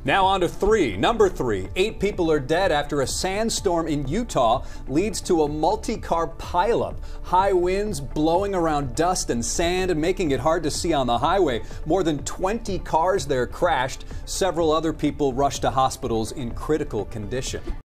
Now on to three. Number three, 8 people are dead after a sandstorm in Utah leads to a multi-car pileup. High winds blowing around dust and sand and making it hard to see on the highway. More than 20 cars there crashed. Several other people rushed to hospitals in critical condition.